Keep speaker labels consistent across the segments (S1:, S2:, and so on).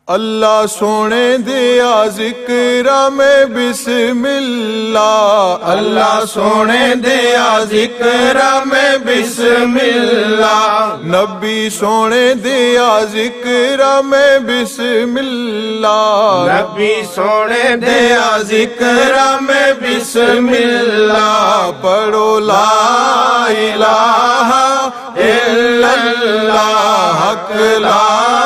S1: اللہ سونے دیا ذکر میں بسم اللہ، اللہ سونے دیا ذکر میں بسم اللہ، نبی سونے دیا ذکر میں بسم اللہ، نبی سونے دیا ذکر میں بسم اللہ، پڑھو لا الہ الا اللہ، حق لا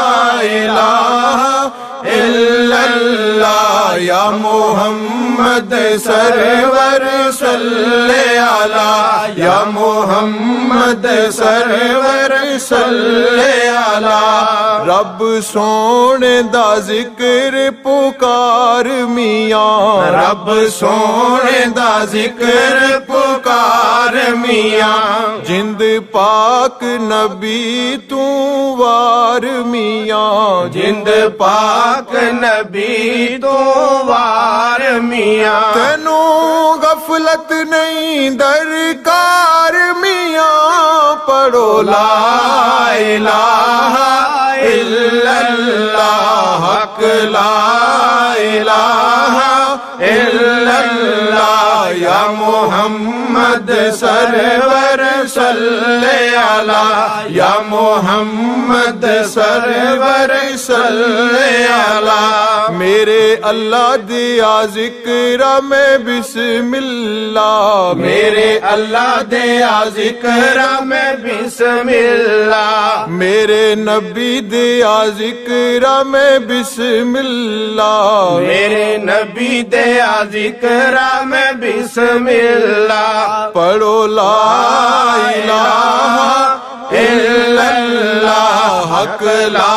S1: الہ الا اللہ، یا محمد سرور صلی علی، یا محمد سرور صلی علی، رب سونے دا ذکر پکار میاں، رب سونے دا ذکر پکار میاں، جند پاک نبی تو وار میاں، جند پاک نبی تو وار میاں، تینوں غفلت نہیں درکار میاں، پڑھو لا الہ الا اللہ، حق لا الہ الا اللہ، یا محمد سرور صلی علی، یا محمد سرور صلی علی، میرے اللہ دیا ذکر میں بسم اللہ، میرے اللہ دیا ذکر میں بسم اللہ، میرے نبی دیا ذکر میں بسم اللہ، میرے نبی دیا ذکر میں بسم اللہ، پڑھو لا الہ الا اللہ، حق لا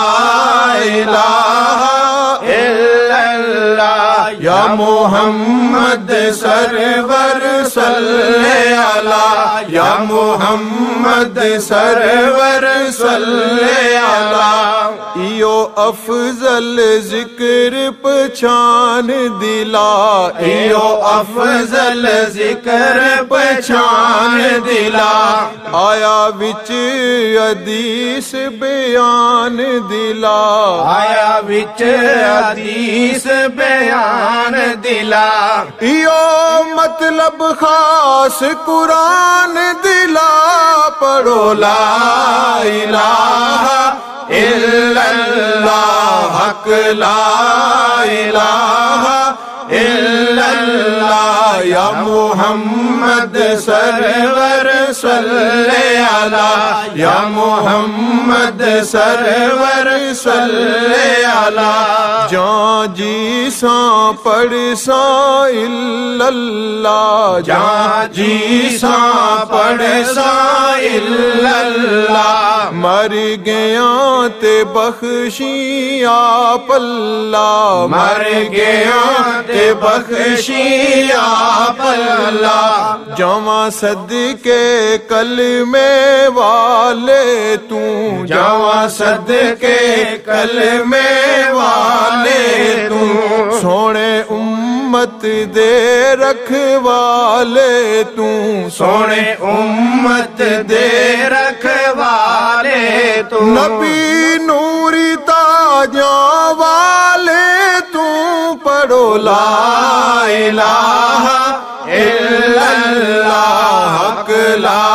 S1: الہ الا اللہ، یا محمد سرور صلی علی، یا محمد سرور صلی علی، ایو افضل ذکر پہچان دلا، ایو افضل ذکر پہچان دلا، آیا وچ حدیث بیان دلا، آیا وچ حدیث بیان دلا، ایو مطلب خاص قرآن دلا، پڑھو لا الہ الا اللہ، حق لا الہ الا اللہ، یا محمد سرور صلی علی، یا محمد سرور صلی علی، جان جی ساں پڑھ ساں الا اللہ، جان جی ساں پڑھ ساں الا اللہ، مر گیا تے بخشی آپ اللہ، مر گیا تے بخشی آپ اللہ، جواں صدقے کلمے والے تو، جواں صدقے کلمے والے تو، سونے امت دے رکھوالے تو، سونے امت دے رکھوالے تو، نبی نوری تاجاں والے تو، پڑھو لا الہ الا اللہ، حق لا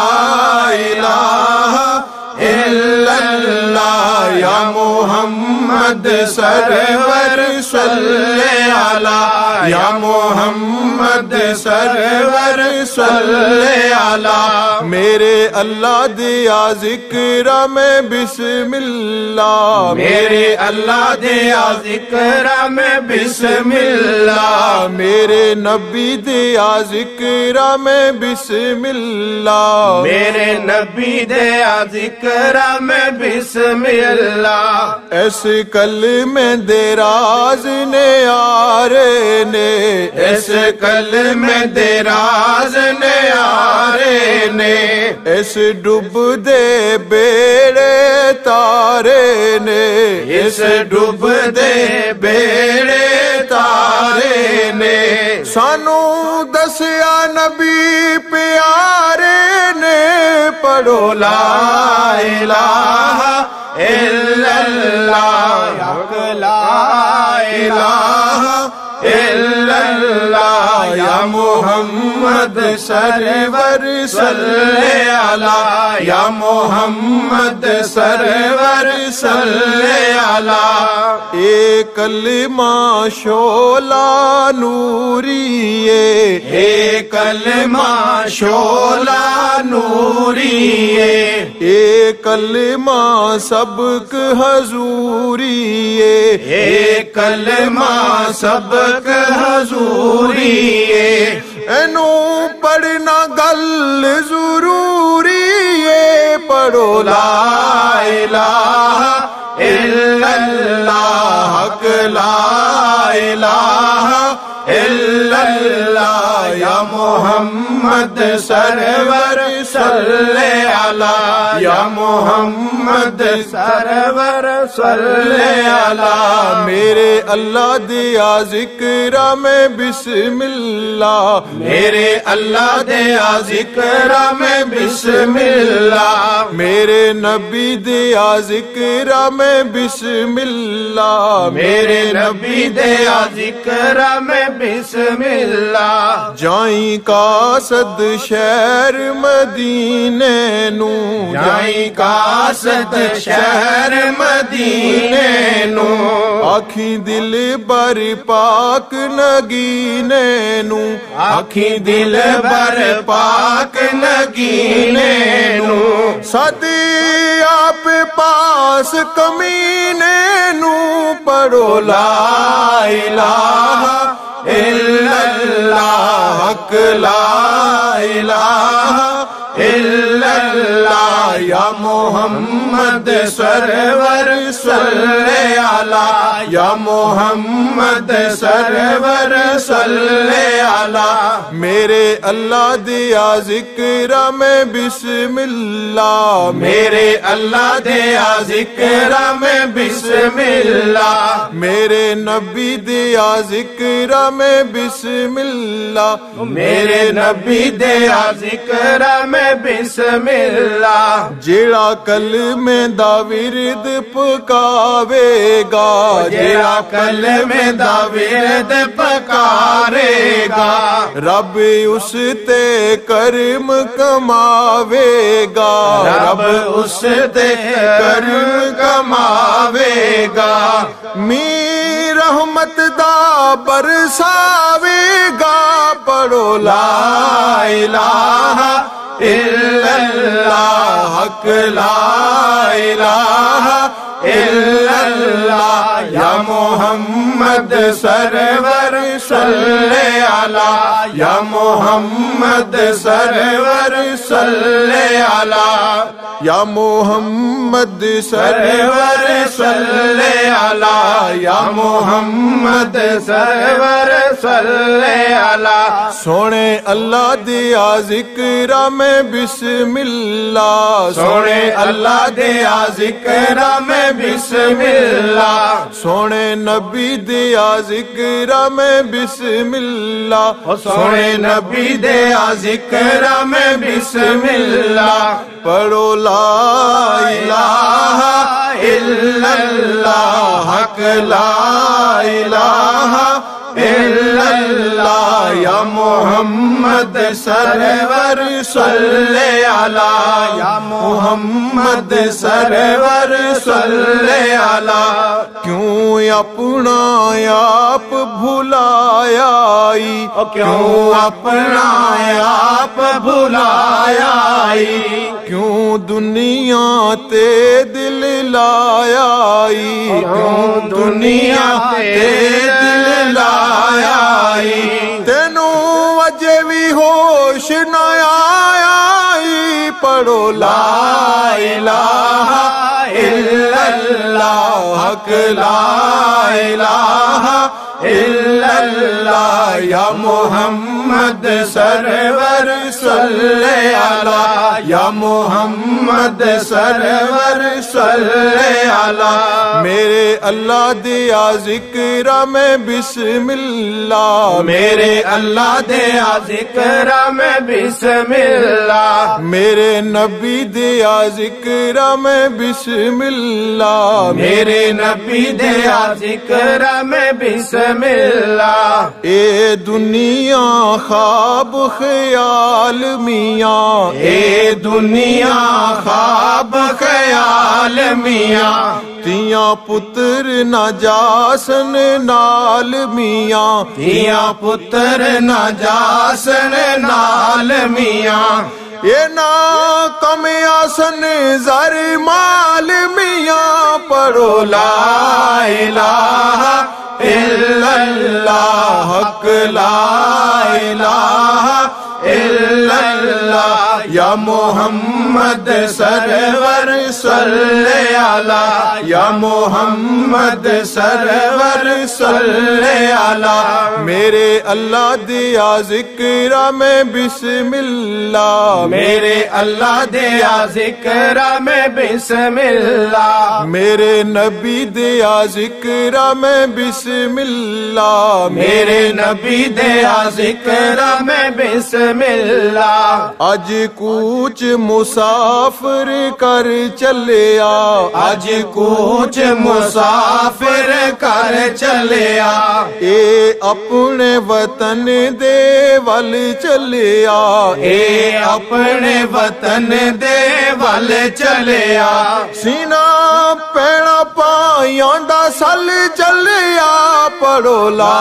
S1: الہ الا اللہ، یا محمد سرور صلی علی، یا محمد سرور صلی علی، میرے اللہ دیا ذکر میں بسم اللہ، میرے اللہ دیا ذکر میں بسم اللہ، میرے نبی دیا ذکر میں بسم اللہ، میرے نبی دیا ذکر میں بسم اللہ، اس کلمے دے راز نے آرے نے، اس کلمے دے راز نے آرے نے، اس ڈوب دے بیڑے تارے نے، اس ڈوب دے بیڑے تارے نے، سانو دسیا نبی پیارے نے، پڑھو لا الہ الا اللہ، حق لا الہ الا اللہ، یا محمد سرور صلی علی، یا محمد سرور صلی علی۔ ایک کلمہ شعلہ نوری ہے، ایک کلمہ شعلہ نوری ہے، ایک کلمہ سبق حضوری ہے، ایک کلمہ سبق حضوری ہے۔ اینو پڑھنا گل ضروری ہے، پڑھو لا الہ الا اللہ، حق لا الہ الا اللہ، یا محمد سرور صلی علی، یا محمد سرور صلی علی۔ میرے اللہ دیا ذکر میں بسم اللہ، میرے اللہ دیا ذکر میں بسم اللہ، میرے نبی دیا ذکر میں بسم اللہ، میرے نبی دیا ذکر میں بسم اللہ۔ جائیں قاصد شہر مدینے نو، جائیں قاصد شہر مدینے نو، آکھیں دل بر پاک نگینے نو، آکھیں دل بر پاک نگینے نو، صدی آپ پاس کمینے نو، پڑھو لا الہ الا اللہ، حق لا الہ الا اللہ، یا محمد سرور صلی علی، یا محمد سرور صلی علی۔ میرے اللہ دیا ذکر میں بسم اللہ، میرے اللہ دیا ذکر میں بسم اللہ، میرے نبی دیا ذکر میں بسم اللہ، میرے نبی دیا ذکر میں بسم اللہ۔ جیڑا کلمے دا ورد پکاوے گا، جیڑا کلمے دا ورد پکارے گا، رب اس تے کرم کماوے گا، رب اس تے کرم کماوے گا، می رحمت دا برساوے گا، پڑھو لا الہ الا اللہ، حق لا الہ الا اللہ، یا محمد سرور صلی علی، یا محمد سرور صلی علی، یا محمد سرور صلی علی، یا محمد سرور صلی علی۔ سونے اللہ دیا ذکر میں بسم اللہ، سونے اللہ دیا ذکر میں بسم اللہ، سونے نبی دیا ذکر میں بسم اللہ، سونے نبی دیا ذکر میں بسم اللہ، پڑھو لا الہ الا اللہ، حق لا الہ الا اللہ، یا محمد سرور صلی علی، یا محمد سرور صلی علی۔ کیوں اپنا آپ بھلایا، کیوں اپنا آپ بھلایا، کیوں دنیا تے دل لایا، کیوں دنیا تے دل لایا، تینوں اجے بھی ہوش نہ آیا، پڑھو لا الہ الا اللہ۔ اللہ حق لا الہ الا اللہ یا محمد سرور صلی علی یا محمد سرور صلی علی میرے اللہ دیا ذکر میں بسم اللہ میرے اللہ دیا ذکر میں بسم اللہ میرے نبی دیا ذکر میں بسم اللہ میرے نبی دیا ذکر میں بسم اللہ اے دنیا خواب خیال میاں اے دنیا خواب خیال میاں تیاں پتر نہ جاسن نال میاں تیاں پتر نہ جاسن نال میاں یہ نا کم آسن زر مال میاں پڑھو لا الہ الا اللہ حق لا الہ الا اللہ یا محمد سرور صلی علی یا محمد سرور صلی علی میرے اللہ دیا ذکر میں بسم اللہ میرے اللہ دیا ذکر میں بسم اللہ میرے نبی دیا ذکر میں بسم اللہ میرے نبی دیا ذکر میں بسم اللہ اج کوچ مسافر کر چلیا اج کوچ مسافر کر چلیا اے اپنے وطن دے ول چلیا اے اپنے وطن دے ول چلیا سینہ پیڑا پائیاں دا سل چلیا پڑھو لا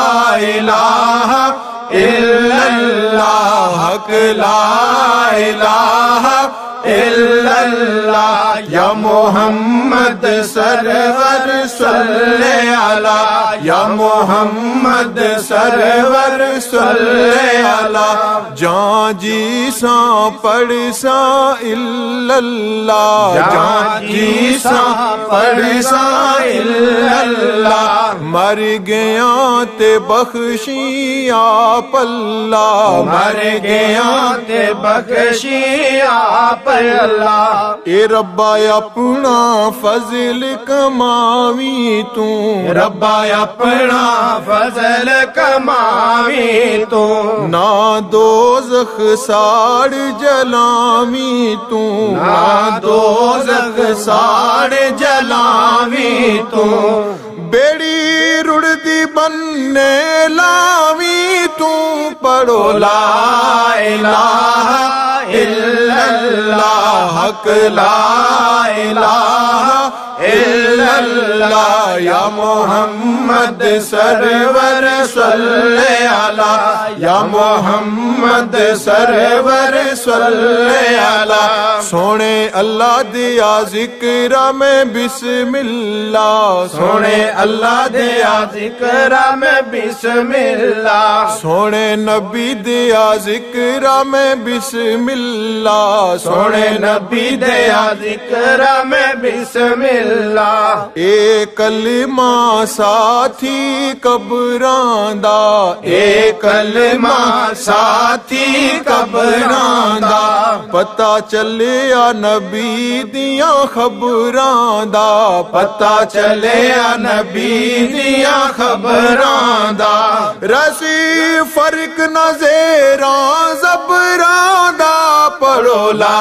S1: الہ الا اللہ حق لا الہ الا اللہ یا محمد سرور صلی علی یا محمد سرور صلی علی جان جی ساں پڑھ ساں الا اللہ جان جی ساں پڑھ ساں الا اللہ مر گیا تے بخشی آپ اللہ مر گیا تے بخشی آپ اللہ اے ربا اپنا فضل کماوی تو ربا اپنا فضل کماوی تو نہ دوزخ ساڑ جلاوی تو نہ دوزخ ساڑ جلاوی تو بیڑی رڑ دی بننے لاوی تو پڑھو لا الہ الا اللہ حق لا الہ الا اللہ یا محمد سرور صلی علی یا محمد سرور صلی علی سونے اللہ دیا ذکر میں بسم اللہ سونے اللہ دیا ذکر میں بسم اللہ سونے نبی دیا ذکر میں بسم اللہ سونے نبی دیا ذکر میں بسم اللہ اے کلمہ ساتھی قبراں دا اے کلمہ ساتھی قبراں دا پتہ چلیا نبی دیاں خبراں دا پتہ چلیا نبی دیاں خبراں دا رسی فرق نہ زیراں زبراں دا پڑھو لا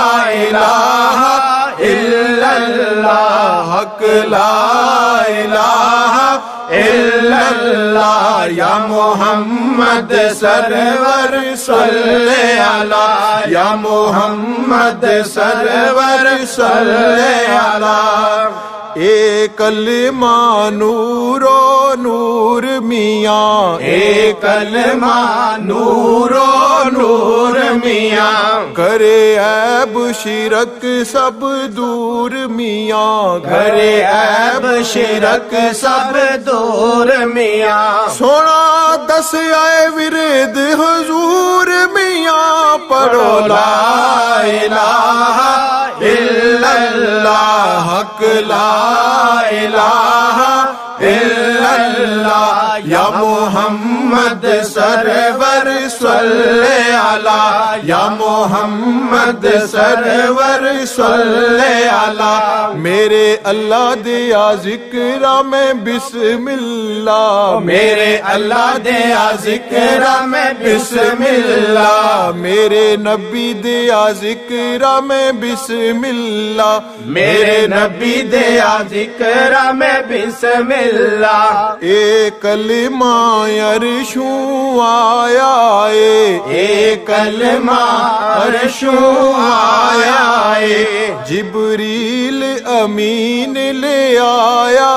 S1: الہ الا اللہ حق لا الہ الا اللہ یا محمد سرور صلی علی یا محمد سرور صلی علی اے کلمہ نور و نور میاں اے کلمہ نور و نور میاں کرے عیب شرک سب دور میاں کرے عیب شرک سب دور میاں سونا دس آئے ورد حضور میاں پڑھو لا الہ الا اللہ حق لا الہ الا اللہ یا محمد سرور صلی علی یا محمد سرور صلی علی میرے اللہ دیا ذکر میں بسم اللہ میرے اللہ دیا ذکر میں بسم اللہ میرے نبی دیا ذکر میں بسم اللہ میرے نبی دیا ذکر میں بسم اللہ ایک کلمہ عرشوں آیا ایک کلمہ عرشوں آیا جبریل امین لے آیا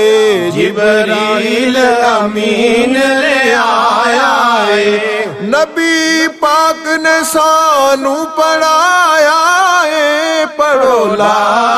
S1: جبریل امین لے آیا نبی پاک نے سانو پڑھایا پڑھو لا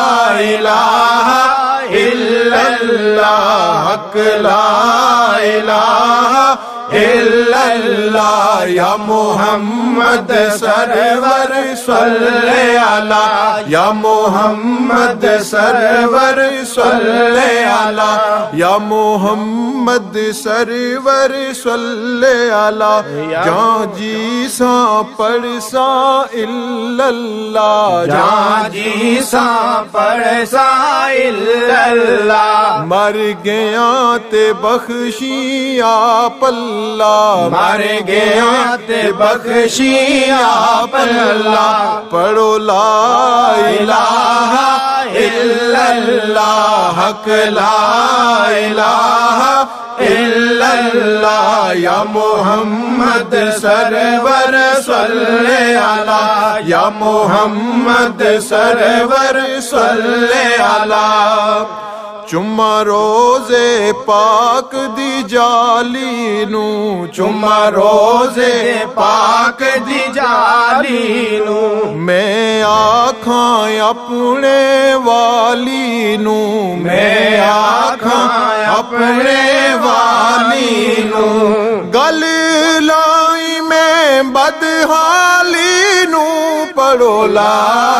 S1: الہ الا اللہ حق لا الہ الا اللہ یا محمد سرور صلی علی یا محمد سرور صلی علی یا محمد سرور صلی علی جہاں جی ساں پڑھ ساں الا اللہ جہاں جی ساں پڑھ ساں الا اللہ مر گیا تے بخشی آپ اللہ مر گیا تے بخشی آپ اللہ پڑھو لا الہ الا اللہ حق لا الہ الا اللہ یا محمد سرور صلی علی یا محمد سرور صلی علی چما روزے پاک دی جالی نو چما روزے پاک دی جالی نو میں آکھاں اپنے والی نو میں آکھاں اپنے والی نو گل لائی میں بدحالی نو پڑھو لا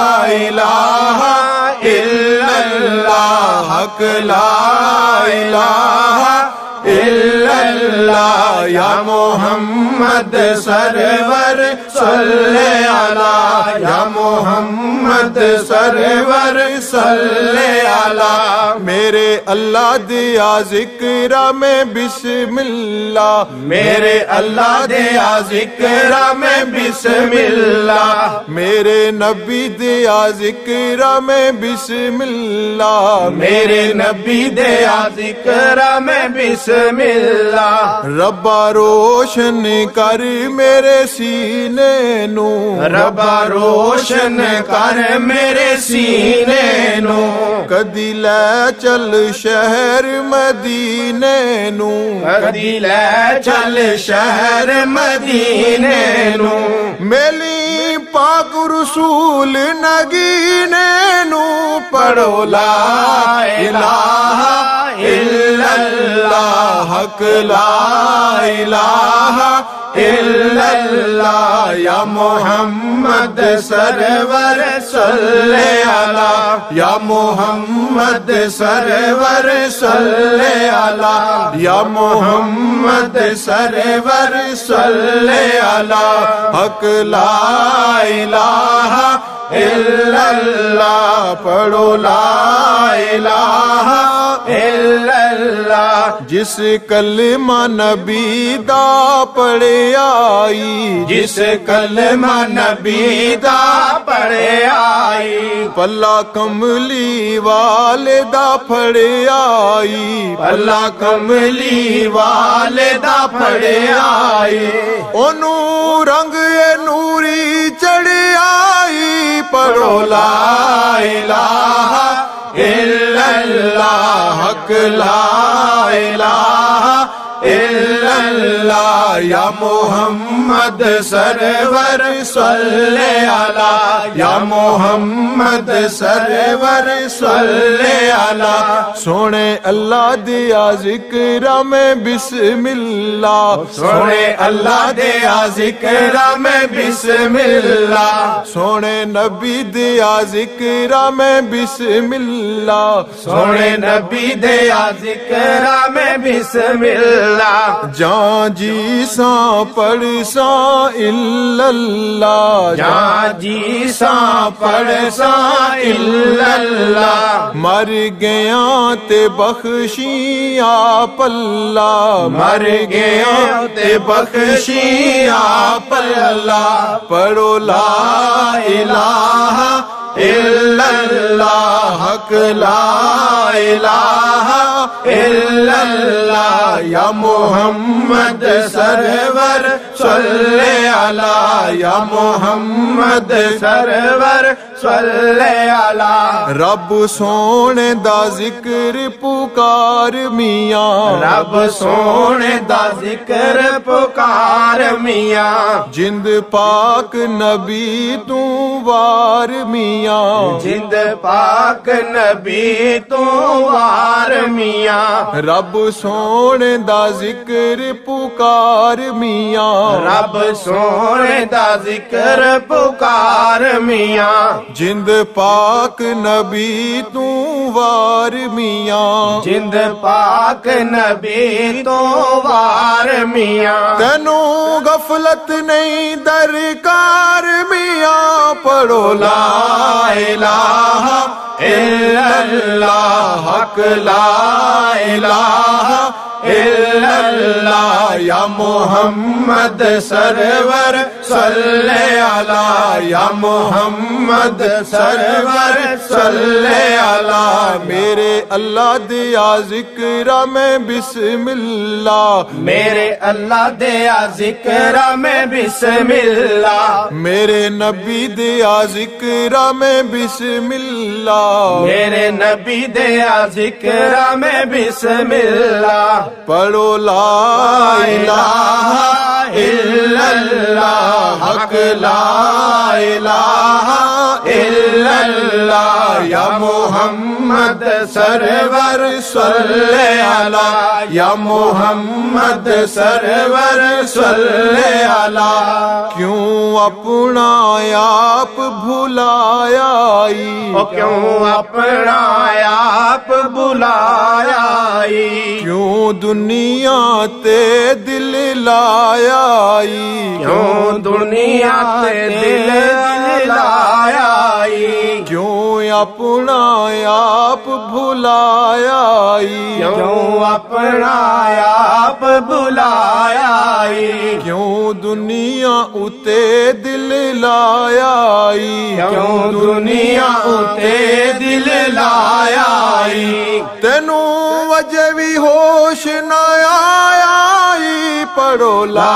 S1: الہ الا اللہ حق لا الہ الا اللہ یا محمد سرور صلی علی یا محمد سرور صلی علی میرے اللہ دیا ذکر میں بسم اللہ میرے اللہ دیا ذکر میں بسم اللہ میرے نبی دیا ذکر میں بسم اللہ میرے نبی دیا ذکر میں بسم اللہ ربا روشن کر میرے سینے نو ربا روشن کر میرے سینے نو کدی لے چل شہر مدینے نو کدی لے چل شہر مدینے نو میلی پاک رسول نگینے نو پڑھو لا الہ الا اللہ حق لا الہ الا اللہ یا محمد سرور صلی علی یا محمد سرور صلی علی یا محمد سرور صلی علی حق لا الہ الا اللہ پڑھو لا الہ الا اللہ جس کلمہ نبی دا پڑھے آئی جس کلمہ نبی دا پڑھے آئی پلہ کملی والدہ پڑھے آئی پلہ کملی والدہ پڑھے آئی انہوں رنگ نوری چڑھے آئی پڑھو لا الہ الا اللہ حق لا الہ الا اللہ یا محمد سرور صلی علی یا محمد سرور صلی علی سونے اللہ دیا ذکر میں بسم اللہ سونے اللہ دیا ذکر میں بسم اللہ سونے نبی دیا ذکر میں بسم اللہ سونے نبی دیا ذکر میں بسم اللہ جان جی ساں پڑھ ساں الا اللہ جان جی ساں پڑھ ساں الا اللہ مر گیا تے بخشی آپ اللہ مر گیا تے بخشی آپ اللہ پڑھو لا الہ الا اللہ حق لا الہ الا اللہ یا محمد سرور صلی علی یا محمد سرور صلی علی رب سونے دا ذکر پکار میاں رب سونے دا ذکر پکار میاں جند پاک نبی تو وار میاں جند پاک نبی تو وار میاں رب سونے دا ذکر پکار میاں رب سونے دا ذکر پکار میاں جند پاک نبی تو وار میاں جند پاک نبی تو وار میاں تینو غفلت نہیں درکار میاں پڑھو لا الہ الا اللہ حق لا الہ الا اللہ یا محمد سرور صلی علی یا محمد سرور صلی علی میرے اللہ دیا ذکر میں بسم اللہ میرے اللہ دیا ذکر میں بسم اللہ میرے نبی دیا ذکر میں بسم اللہ میرے نبی دیا ذکر میں بسم اللہ پڑھو لا الہ الا اللہ حق لا الہ الا اللہ یا محمد سرور صلی علی یا محمد سرور صلی علی کیوں اپنا آپ بھلایا کیوں اپنا آپ بھلایا کیوں دنیا تے دل لایا کیوں دنیا تے دل لایا کیوں اپنا آپ بھلایا کیوں اپنا آپ بھلایا کیوں دنیا اتے دل لایا کیوں دنیا اتے دل لایا تینو وجہ بھی ہوش نہ آیا پڑھو لا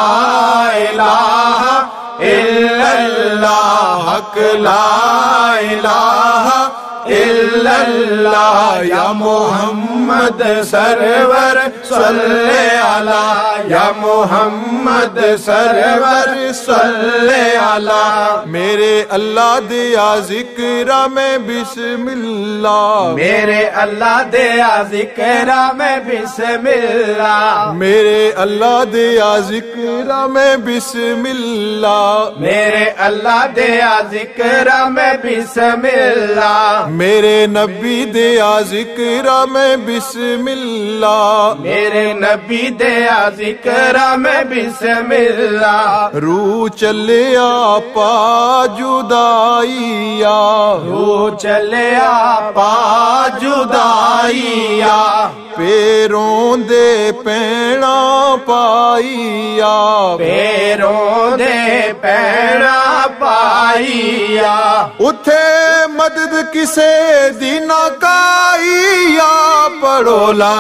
S1: الہ الا اللہ حق لا الہ الا اللہ یا محمد سرور صلی علی یا محمد سرور صلی علی میرے اللہ دیا ذکر میں بسم اللہ میرے اللہ دیا ذکر میں بسم اللہ میرے اللہ دیا ذکر میں بسم اللہ میرے اللہ دیا ذکر میں بسم اللہ میرے نبی دیا ذکر میں بسم اللہ میرے نبی دیا ذکر میں بسم اللہ روح چلیا پا جدائیا روح چلیا پا جدائیا پیروں دے پینا پائیا پیروں دے پینا پائیا اتھے مدد کسے دینا کائیا پڑھو لا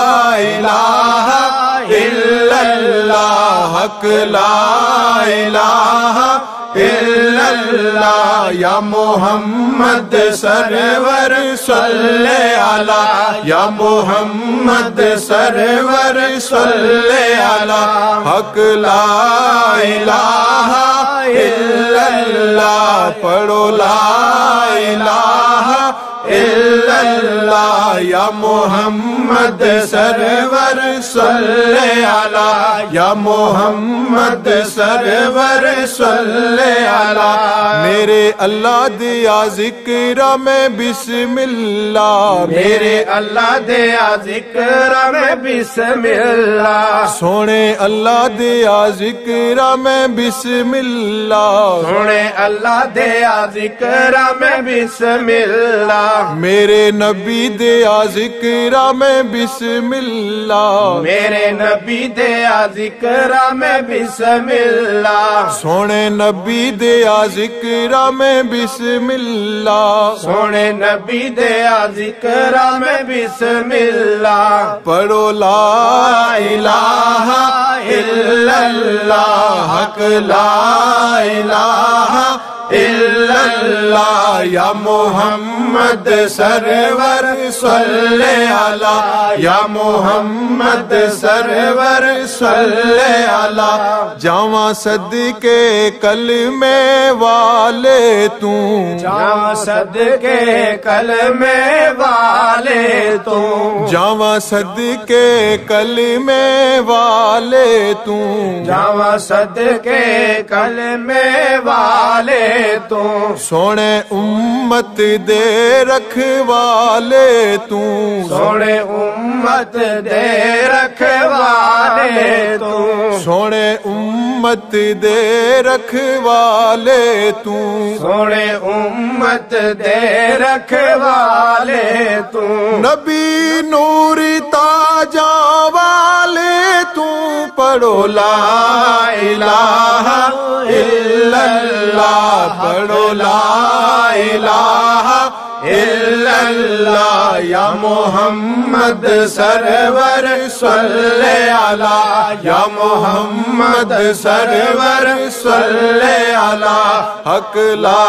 S1: الہ الا اللہ حق لا الہ الا اللہ یا محمد سرور صلی علی یا محمد سرور صلی علی حق لا الہ الا اللہ پڑھو لا الہ الا اللہ یا محمد سرور صلی علی یا محمد سرور صلی علی میرے اللہ دیا ذکر میں بسم اللہ
S2: میرے اللہ دیا ذکر میں بسم اللہ
S1: سونے اللہ دیا ذکر میں بسم اللہ
S2: سونے اللہ دیا ذکر میں بسم اللہ
S1: میرے نبی دیا ذکر میں بسم اللہ
S2: میرے نبی دیا ذکر میں بسم اللہ
S1: سونے نبی دیا ذکر میں بسم اللہ
S2: سونے نبی دیا ذکر میں بسم اللہ
S1: پڑھو لا الہ الا اللہ حق لا الہ الا اللہ یا محمد سرور صلی علی یا محمد سرور صلی علی جاواں صدقے کلمے والے تو
S2: جاواں صدقے کلمے والے تو
S1: جاواں صدقے کلمے والے تو
S2: جاواں صدقے کلمے والے تو
S1: سونے امت دے رکھوالے تو
S2: سونے امت دے رکھوالے تو
S1: سونے امت دے رکھوالے تو
S2: سونے امت دے رکھوالے تو
S1: نبی نور تاجاں والے تو پڑھو لا الہ الا اللہ پڑھو لا الہ الا اللہ یا محمد سرور صلی علی یا محمد سرور صلی علی حق لا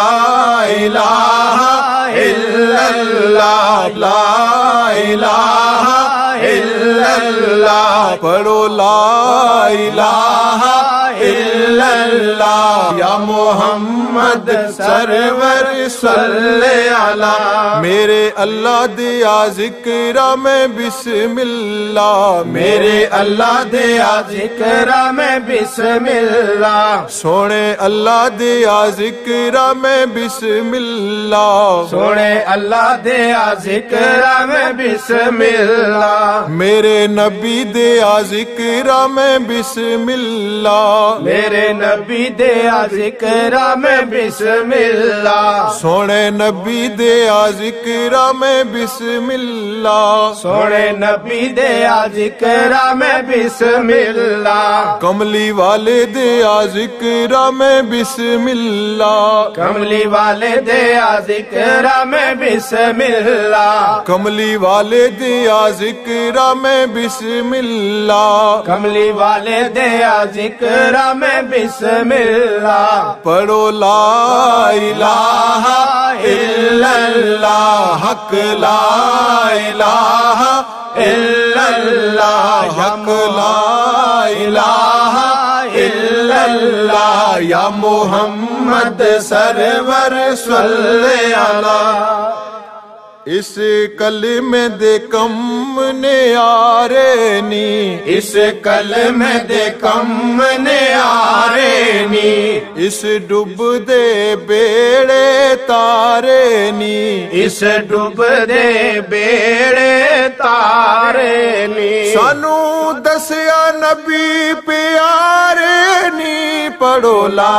S1: الہ الا اللہ لا الہ الا اللہ پڑھو لا الہ الا اللہ یا محمد سرور صلی علی میرے اللہ دیا ذکر میں بسم اللہ
S2: میرے اللہ دیا ذکر میں بسم اللہ
S1: سونے اللہ دیا ذکر میں بسم اللہ
S2: سونے اللہ دیا ذکر میں بسم اللہ
S1: میرے نبی دیا ذکر میں بسم اللہ
S2: میرے نبی دیا ذکر میں بسم اللہ
S1: سونے نبی دیا ذکر میں بسم اللہ
S2: سونے نبی دیا ذکر میں بسم اللہ
S1: کملی والے دیا ذکر میں بسم اللہ
S2: کملی والے دیا ذکر میں بسم اللہ
S1: کملی والے دیا ذکر میں بسم اللہ
S2: کملی والے دیا ذکر میں بسم اللہ
S1: پڑھو لا الہ الا اللہ حق لا الہ الا اللہ حق لا الہ الا اللہ یا محمد سرور صلی علی اس کلمے دے کم نیارے نی
S2: اس کلمے دے کم نیارے نی
S1: اس ڈب دے بیڑے تارے نی
S2: اس ڈب دے بیڑے تارے نی
S1: سانو دسیا نبی پیارے نی پڑھو لا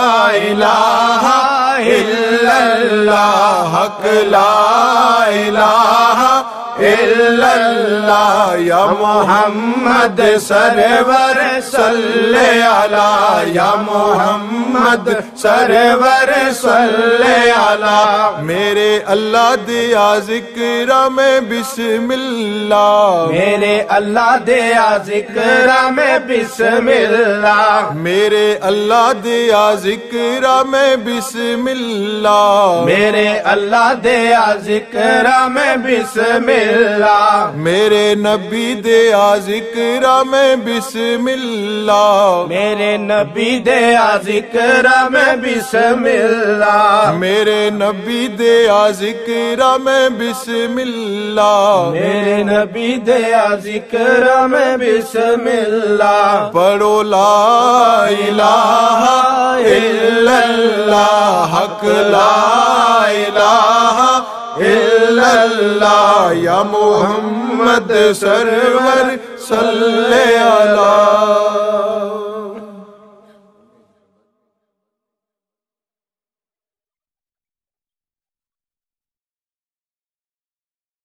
S1: الہ الا اللہ حق لا الہ الا اللہ یا
S2: محمد سرور صلی علی یا محمد سرور صلی علی
S1: میرے اللہ دیا ذکر میں بسم اللہ
S2: میرے اللہ دیا ذکر میں بسم اللہ
S1: میرے اللہ دیا ذکر میں بسم اللہ
S2: میرے اللہ دیا ذکر میں بسم اللہ
S1: میرے نبی دیا ذکر میں بسم اللہ
S2: میرے نبی دیا ذکر میں بسم اللہ
S1: میرے نبی دیا ذکر میں بسم اللہ
S2: میرے نبی دیا ذکر میں بسم اللہ
S1: پڑھو لا الہ الا اللہ حق لا الہ الا اللہ یا محمد سرور صلی